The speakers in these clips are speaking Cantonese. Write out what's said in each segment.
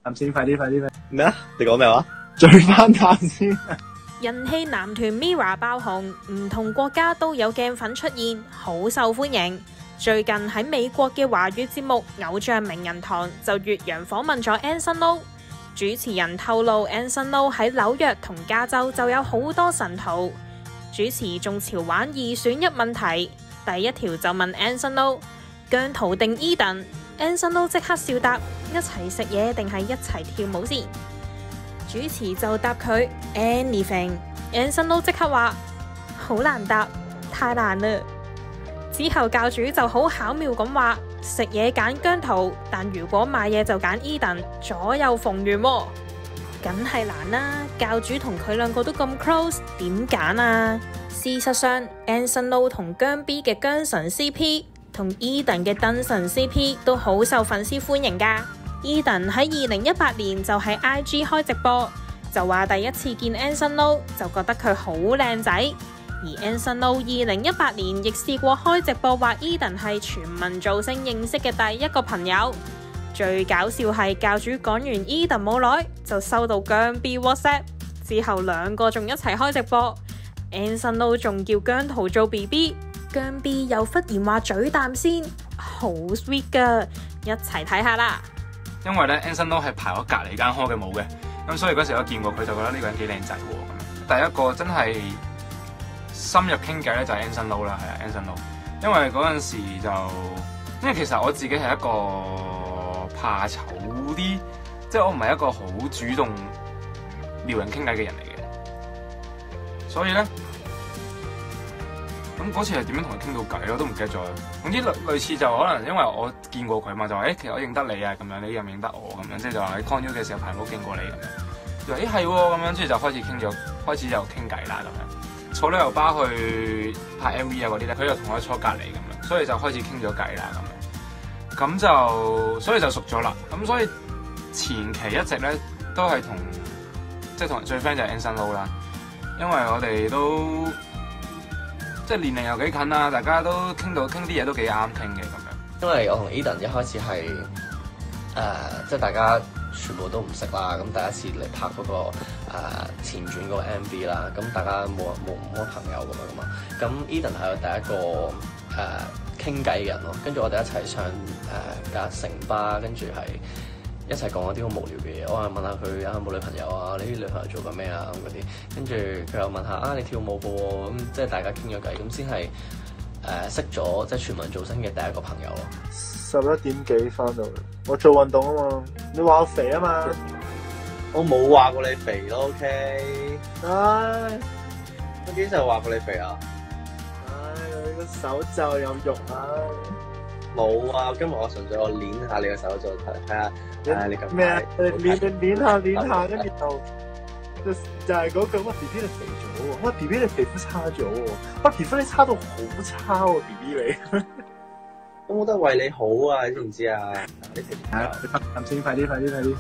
先，快啲！ 咩啊？你講咩話？ 聚翻啖先。 人氣男團 MIRROR 爆紅，唔同國家都有鏡粉出現，好受歡迎。最近喺美國嘅華語節目《偶像名人堂》就越洋訪問咗 Anson Lo。主持人透露 Anson Lo 喺紐約同加州就有好多神徒。主持仲潮玩二選一問題，第一條就問 Anson Lo 姜濤定 Eden。Anson Lo 即刻笑答：一齊食嘢定係一齊跳舞先？主持就答佢 anything。Anson Lo 即刻話好難答，太難啦。之後教主就好巧妙咁話食嘢揀姜濤，但如果買嘢就揀 Eden， 左右逢源喎。梗係難啦，教主同佢兩個都咁 close， 點揀啊？事實上 Anson Lo 同姜 B 嘅姜神 CP 同 Eden 嘅燈神 CP 都好受粉絲歡迎㗎。Eden 喺2018年就喺 IG 開直播，就話第一次見 Anson Lo 就覺得佢好靚仔。而 Anson Lo 2018年亦試過開直播話 Eden 係全民造星認識嘅第一個朋友。最搞笑係教主講完 Eden 冇耐就收到姜 B WhatsApp， 之後兩個仲一齊開直播。Anson Lo 仲叫姜濤做 BB， 姜 B 又忽然話嘴啖先，好 sweet 噶，一齊睇下啦。 因為咧 Anson Lo 係排我隔離間開嘅舞嘅，咁所以嗰時我見過佢就覺得呢個人幾靚仔喎。第一個真係深入傾偈咧就係 Anson Lo 啦，係啊 Anson Lo， 因為嗰陣時因為其實我自己係一個怕醜啲，即係我唔係一個好主動撩人傾偈嘅人嚟嘅，所以咧咁嗰次係點樣同佢傾到偈我都唔記得咗。總之類似就可能因為我見過佢嘛，就話其實我認得你啊咁樣，你認唔認得我咁樣，即係就話喺 Con U 嘅時候排舞見過你咁樣，就話係喎咁樣，之後就開始就傾偈啦咁樣。坐旅遊巴去拍 MV 啊嗰啲咧，佢又同我坐隔離咁樣，所以就開始傾咗偈啦咁樣。咁就所以就熟咗啦。咁所以前期一直咧都係同最 friend 就係 Anson Lo 啦，因為我哋都即係年齡又幾近啦，大家都傾啲嘢都幾啱傾嘅咁樣。 因為我同 Eden 一開始係即係大家全部都唔識啦，咁第一次嚟拍嗰個前傳嗰個 MV 啦，咁大家冇乜朋友咁樣噶嘛，咁 Eden 係我第一個傾偈嘅人咯，跟住我哋一齊上架城巴，跟住係一齊講一啲好無聊嘅嘢，我係問下佢有冇女朋友啊，你啲女朋友做緊咩啊咁嗰啲，跟住佢又問下你跳舞嘅喎，咁即係大家傾咗偈，咁先係識咗即係全民造星嘅第一個朋友咯。 11點幾翻到嚟，我做運動啊嘛，你話我肥啊嘛， 我冇話過你肥咯 ，OK？ 唉， 我幾時話過你肥啊？ 你個手袖有肉啊！ 冇啊，今日我純粹我捏下你個手袖睇下，你咁咩啊？捏下，跟住就係嗰句乜 B B 你肥咗喎，乜 B B 你皮膚差咗喎，乜皮膚你差到好差喎 B B 你。 咁我都係為你好啊，你知唔知啊？你食先，快啲！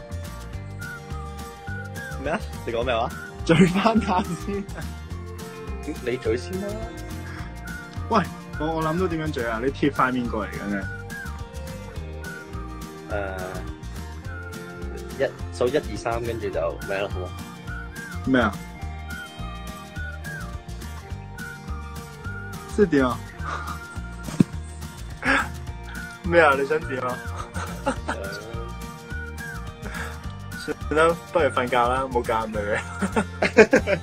咩啊？你講咩話？ 聚翻啖先。 你嘴先啦。 喂，我諗到點樣聚啊？你貼塊面過嚟嘅啫。 數1、2、3，跟住就咩咯，好冇？ 咩啊？即係點啊？咩啊？你想點啊？算啦，不如瞓覺啦，冇教咁耐嘅。